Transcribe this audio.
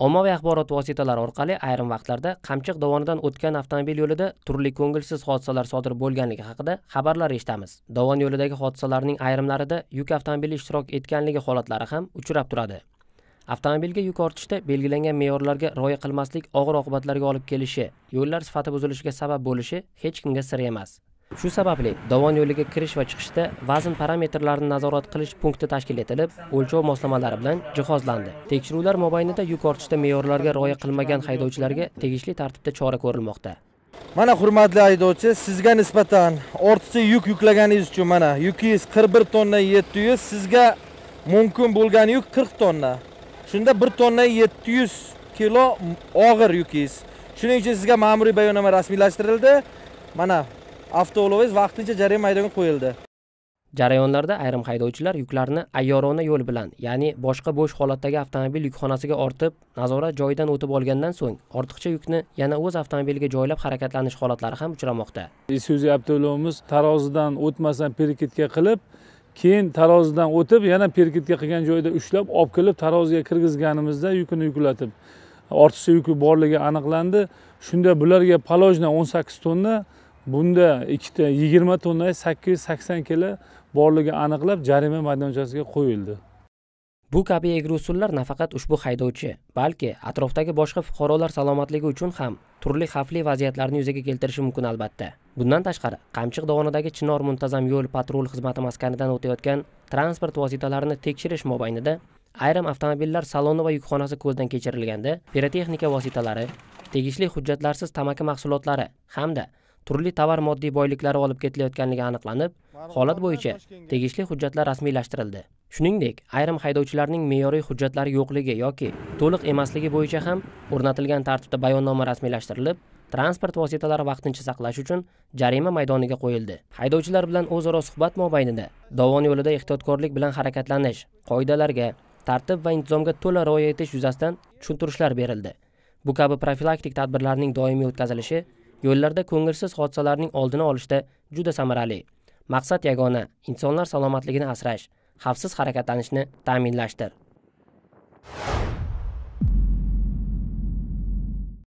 Ommaviy axborot vositalari orqali ayrim vaqtlarda Qamchiq dovonidan o'tgan avtomobil yo'lida turli ko'ngilsiz hodisalar sodir bo'lganligi haqida xabarlar eshitamiz. Dovon yo'lidagi hodisalarning ayrimlarida yuk avtomobili ishtirok etganligi holatlari ham uchrab turadi. Avtomobilga yuk ortishda belgilangan me'yorlarga rioya qilmaslik og'ir oqibatlarga olib kelishi, yo'llar sifati buzilishiga sabab bo'lishi hech kimga sir emas. Shu sababli dovon yo'liga kirish va chiqishda vazn parametrlarini nazorat qilish punkti tashkil etilib, o'lchov moslamalari bilan jihozlandi. Tekshiruvlar mobaynida yuk ortishda me'yorlarga rioya qilmagan haydovchilarga tegishli tartibda chora ko'rilmoqda. Mana hurmatli haydovchi, sizga nisbatan ortiqcha yuk yuklaganingiz uchun mana yukingiz 41 tonna 700, sizga mumkin bo'lgan yuk 40 tonna. Shunda 1 tonna 700 kilo og'ir yukingiz. Shuning uchun sizga ma'muriy bayonnoma rasmiylashtirildi. Mana avtoulovingiz vaqtincha jarima maydoniga qo'yildi. Jarayonlarda ayrim haydovchilar yuklarni ayyorona yo'l bilan, ya'ni boshqa bo'sh holatdagi avtomobil yukxonasiga ortib, nazorat joyidan o'tib olgandan so'ng ortiqcha yukni yana o'z avtomobiliga joylab harakatlanish holatlari ham uchramoqda. Isuzu avtoulovimiz tarozidan o'tmasdan periketga qilib, keyin tarozidan o'tib, yana periketga qilgan joyda ushlab, olib kelib taroziga kirgizganimizda yukini yuklatib, ortiqcha yuki borligi aniqlandi. Shunda bularga palojna 18 tonna, bunda ikkita 20 tonna 880 kilo borligi aniqlab jarima maydonchasiga qo'yildi. Bu kabi egri usullar nafaqat ushbu haydovchi, balki atrofdagi boshqa fuqarolar salomatligi uchun ham turli xavfli vaziyatlarni yuzaga keltirishi mumkin albatta. Bundan tashqari, Qamchiq dovonidagi Chinor muntazam yo'l patrul xizmati maskanidan o'tayotgan transport vositalarini tekshirish mobaynida ayrim avtomobillar saloni va yukxonasi ko'zdan kechirilganda pirotexnika vositalari, tegishli hujjatlarsiz tamaki mahsulotlari hamda turli tovar moddiy boyliklari olib ketilayotganligi aniqlanib, holat bo'yicha tegishli hujjatlar rasmiylashtirildi. Shuningdek, ayrim haydovchilarning me'yoriy hujjatlari yo'qligi yoki to'liq emasligi bo'yicha ham o'rnatilgan tartibda bayonnoma rasmiylashtirilib, transport vositalari vaqtincha saqlash uchun jarima maydoniga qo'yildi. Haydovchilar bilan o'zaro suhbat mobaynida dovon yo'lida ehtiyotkorlik bilan harakatlanish, qoidalarga, tartib va intizomga to'la rioya etish yuzasidan tushuntirishlar berildi. Bu kabi profilaktik tadbirlarning doimiy o'tkazilishi yo'llarda ko'ngilsiz hodisalarning oldini olishda juda samarali. Maqsad yagona: insonlar salomatligini asrash, xavfsiz harakatlanishni ta'minlashdir.